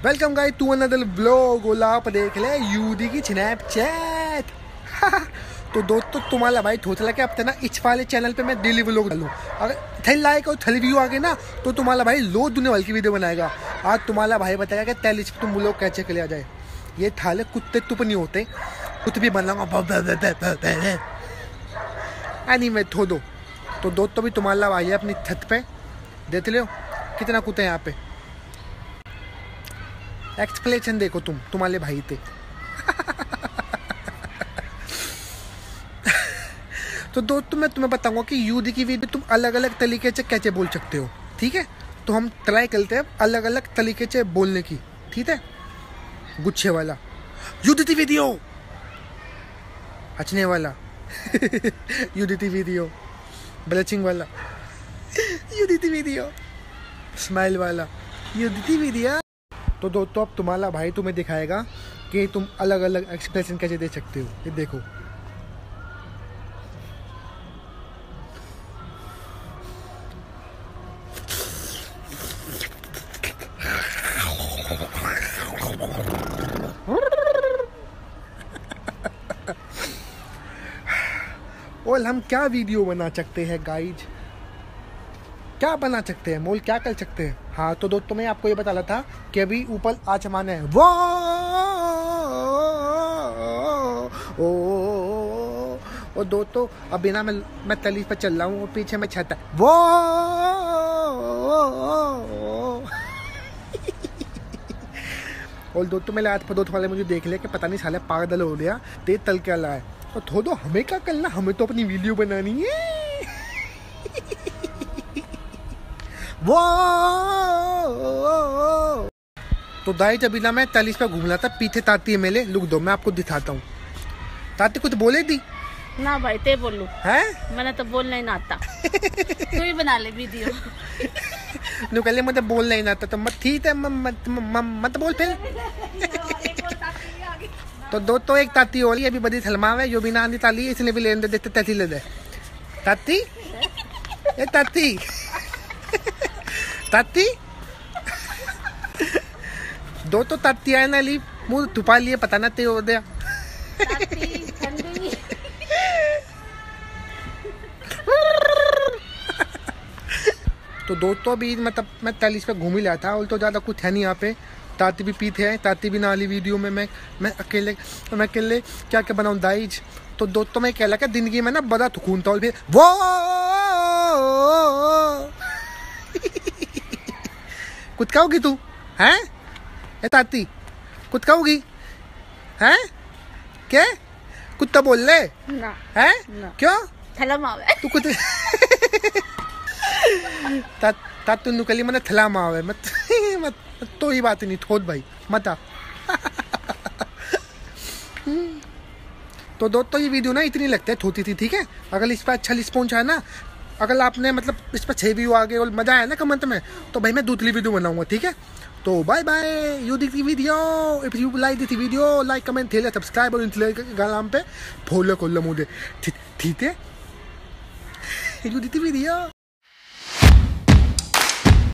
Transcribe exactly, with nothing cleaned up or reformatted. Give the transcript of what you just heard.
Welcome guys to another blog. ओला आप देख ले यूडी की स्नैपचैट। तो दोस्तों तुम्हारा भाई थोचला के अब ना इस वाले चैनल पे मैं डेली व्लॉग डालूं। अगर थल लाइक और थल व्यू आ गए ना तो तुम्हारा भाई लो दुनिया वाली की वीडियो बनाएगा। आज तुम्हारा भाई बताएगा कि तेलिस पे तुम व्लॉग कैसे कर लिया जाए। ये थाले कुत्ते तुप नहीं होते, कुछ भी बनाऊंगा एनी में थो दो। तो दोस्तों भी तुम्हारा भाई है अपनी छत पे, देख लो कितना कुत्ते हैं यहाँ पे। एक्सप्लेनेशन देखो तुम तुम्हारे भाई थे। तो दोस्तों मैं तुम्हें बताऊंगा कि यूडी की वीडियो तुम अलग अलग तरीके से कैसे बोल सकते हो, ठीक है। तो हम ट्राई करते हैं अलग अलग तरीके से बोलने की, ठीक है। गुच्छे वाला यूडी की वीडियो, हंसने वाला यूडी की वीडियो, ब्लचिंग वाला यूडी की वीडियो, स्माइल वाला यूडी की वीडियो। तो दोस्तों अब तुम्हारा भाई तुम्हें दिखाएगा कि तुम अलग अलग एक्सप्रेशन कैसे दे सकते हो। ये देखो और हम क्या वीडियो बना सकते हैं गाइज, क्या बना सकते हैं मोल, क्या कर सकते हैं। हाँ तो दोस्तों मैं आपको ये बता रहा था कि अभी ऊपर आसमान है वो ओ, और दोस्तों अभी ना मैं मैं तली पर चल रहा हूँ और पीछे में छत है वो और दोस्तों मेरे हाथ पर दोस्त वाले मुझे देख लिया कि पता नहीं साले पागल हो गया, तेज तल के ला है। और थो दो हमें क्या करना, हमें तो अपनी वीडियो बनानी है। वो तो दाई जब ना मैं तालीस पे घूम रहा था, पीछे ताती है मेले, लुक दो मैं आपको दिखाता हूँ। ताती कुछ बोले थी ना भाई ते बोलू है, मैंने तो बोलना ही ना आता। तू ही बना ले वीडियो। नु कहले मुझे बोलना ही ना आता तो मत ठीक है मत मत बोल फिर। तो दोस्तों एक ताती हो रही अभी बड़ी थलमावे जो भी ना आंधी ताली इसने भी लेने देते तैसी ले दे। ताती ए ताती ताती दो तो ताती आए ना ली मुंह छुपा लिए पता ना ते हो गया। तो दोस्तों अभी मतलब मैं तालीस पे घूम ही लिया था और तो ज्यादा कुछ है नहीं यहाँ पे। ताती भी पीते हैं, ताती भी नाली वीडियो में मैं मैं अकेले मैं अकेले क्या क्या बनाऊं दाइज। तो दोस्तों मैं कह लगा जिंदगी में ना बड़ा थकूनता और फिर वो कुछ कहोगी तू हैं ए ताती, कुछ कहोगी हैं क्या कुत्ता बोल ले ना है क्यों थलम आवे तू कुछ तात तात तू निकली मैंने थला मावे मत मत तो ही बात नहीं थोद भाई मत आ। तो दोस्तों ये वीडियो ना इतनी लगता है छोटी थी, ठीक है। अगर इस पर अच्छा रिस्पॉन्स है ना, अगर आपने मतलब इस पर छह व्यू आ गए और मजा आया ना कमेंट में, तो भाई मैं दूसरी वीडियो बनाऊंगा, ठीक है। तो bye bye you the video, if you like this video like comment थे सब्सक्राइब और नाम पे फॉलो कर लो मुझे, ठीक है। You the video.